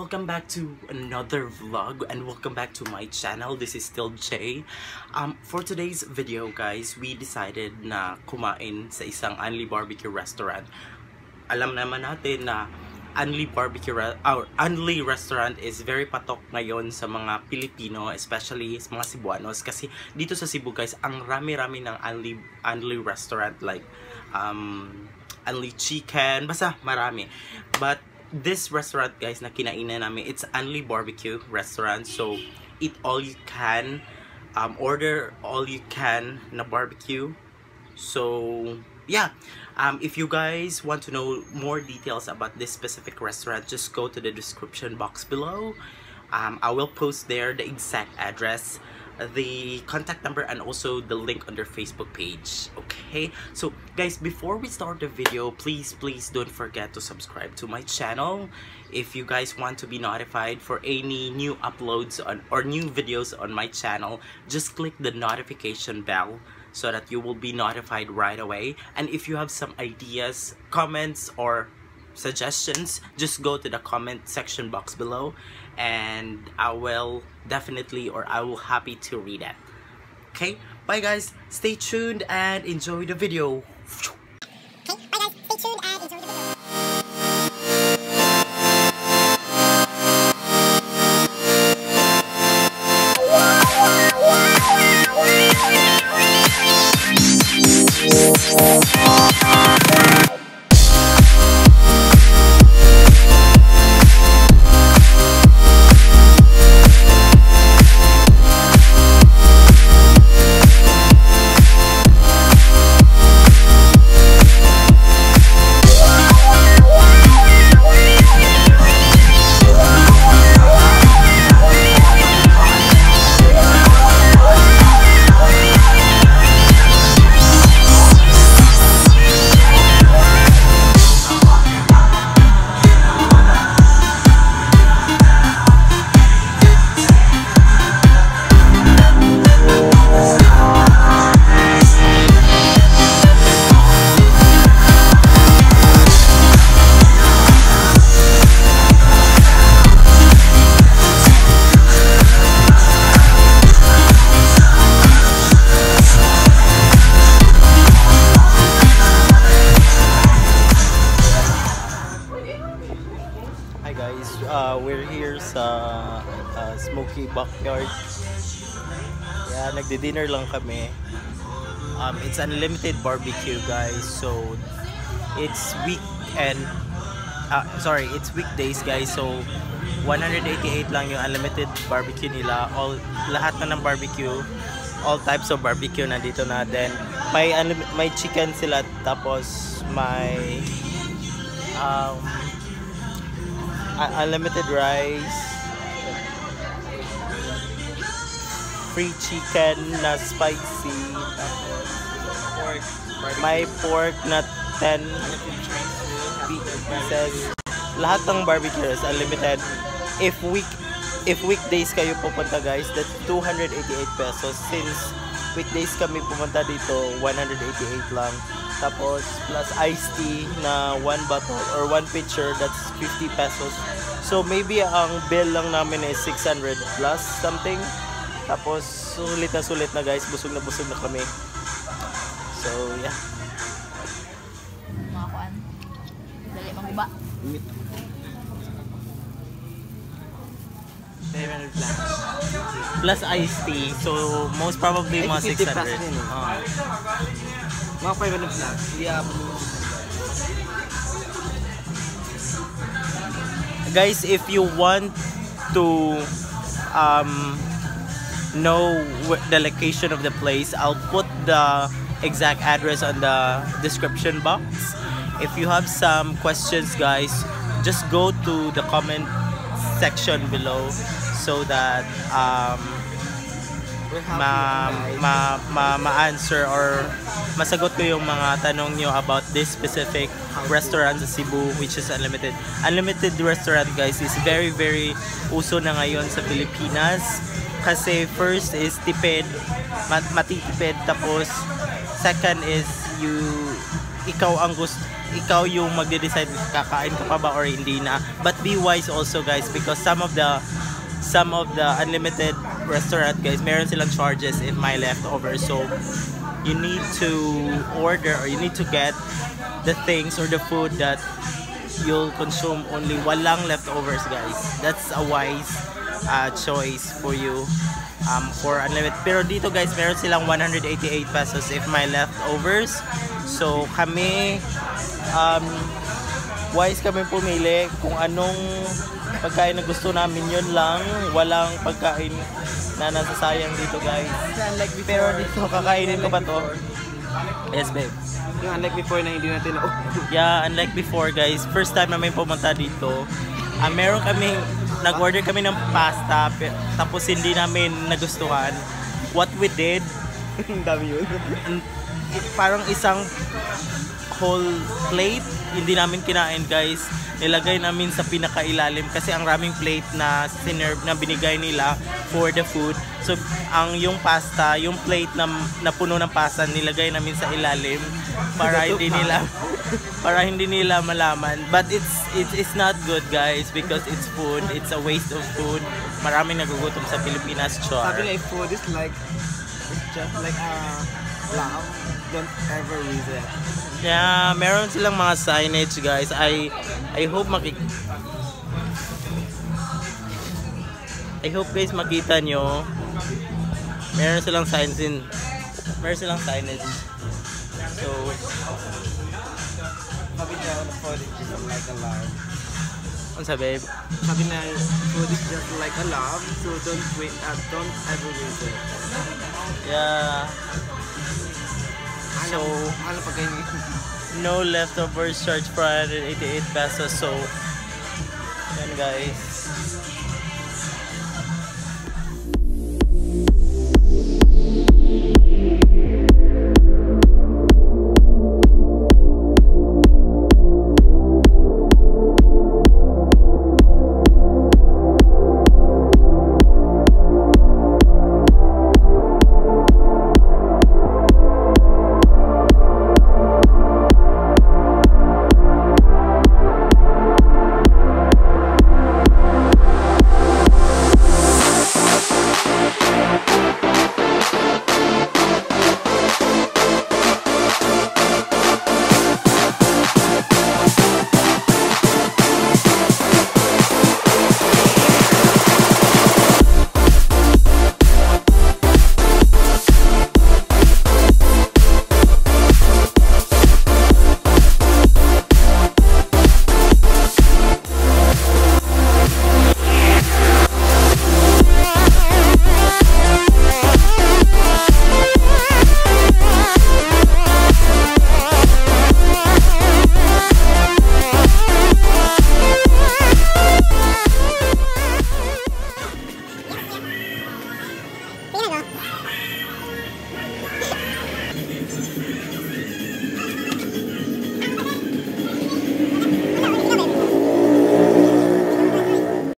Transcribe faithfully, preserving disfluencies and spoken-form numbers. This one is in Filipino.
welcome back to another vlog and welcome back to my channel. This is still Jay. Um, for today's video guys, we decided na kumain sa isang Unli barbecue restaurant. Alam naman natin na Unli barbecue or uh, Unli restaurant is very patok ngayon sa mga Pilipino, especially sa mga Cebuanos, kasi dito sa Cebu guys, ang rami-rami ng Unli Unli restaurant, like um Unli chicken, basta marami. But this restaurant guys na kinainan namin, it's Unli barbecue restaurant, so eat all you can, um, order all you can na barbecue. So yeah, um, if you guys want to know more details about this specific restaurant, just go to the description box below. um, I will post there the exact address, the contact number, and also the link on their Facebook page. Okay, so guys, before we start the video, please please don't forget to subscribe to my channel. If you guys want to be notified for any new uploads on or new videos on my channel, just click the notification bell so that you will be notified right away. And if you have some ideas, comments, or suggestions, just go to the comment section box below and I will definitely or I will happy to read it. Okay, bye guys, stay tuned and enjoy the video. Okay, bye guys, stay tuned and enjoy the video. Uh, we're here sa uh, Smoque backyard. Yeah, nagdi-dinner lang kami. Um, it's unlimited barbecue guys. So it's weekend. Uh, sorry, it's weekdays guys. So one hundred eighty-eight lang yung unlimited barbecue nila. All lahat na ng barbecue, all types of barbecue nandito na. Then may may chicken sila, tapos may um unlimited rice, free chicken na spicy, pork, may pork na ten pieces. Lahat ng barbecue is unlimited. If week if weekdays kayo pupunta guys, that's two hundred eighty-eight pesos. Since weekdays kami pumunta dito, one hundred eighty-eight lang. Tapos plus iced tea na one bottle or one pitcher, that's fifty pesos. So maybe ang bill lang namin is six hundred plus something. Tapos sulit na sulit na guys, busog na busog na kami. So yeah. Mga kuan. Dali manguba. Plus iced tea. So most probably mga six hundred. Uh. Mga five hundred plus. Yeah. Guys, if you want to um, know the location of the place, I'll put the exact address on the description box. If you have some questions guys, just go to the comment section below so that um, ma ma ma ma-answer or masagot ko yung mga tanong nyo about this specific restaurant sa Cebu, which is unlimited. Unlimited restaurant guys is very very uso na ngayon sa Pilipinas kasi first is tipid, mat matitipid, tapos second is you ikaw ang gusto ikaw yung magde-decide kakain ka pa ba or hindi na. But be wise also guys, because some of the some of the unlimited restaurant guys, meron silang charges if may leftover. So you need to order or you need to get the things or the food that you'll consume only. Walang leftovers guys. That's a wise uh, choice for you. Um, for unlimited. Pero dito guys, meron silang one hundred eighty-eight pesos if may leftovers. So kami um, wise kami pumili kung anong pagkain na gusto namin, yun lang. Walang pagkain na nasasayang dito guys. Pero dito kakainin ko pa to. Yes babe. Yung unlike before na hindi natin na Yeah, unlike before guys, first time namin pumunta dito. Uh, meron kaming nag-order kami ng pasta tapos hindi namin nagustuhan. What we did, ang dami yun. parang isang whole plate hindi namin kinain guys. Nilagay namin sa pinakailalim kasi ang raming plate na sinerve na binigay nila for the food. So ang yung pasta, yung plate na napuno ng pasta nilagay namin sa ilalim para hindi nila para hindi nila malaman. But it's it is not good guys because it's food. It's a waste of food. Maraming nagugutom sa Pilipinas, char. Sabi like food is like it's just like a lamb. Don't ever use it. Yeah, meron silang mga signage guys. I I hope makik I hope guys makita nyo. Meron silang signs in meron silang signage. So Sabi niya, food is just like a lamb. ano sabi? Sabi na, food is just like a lamb, so don't wait, uh, don't ever use it. Yeah. So, ano pa ganyan? no leftovers charge for one hundred eighty-eight pesos. So, yan guys.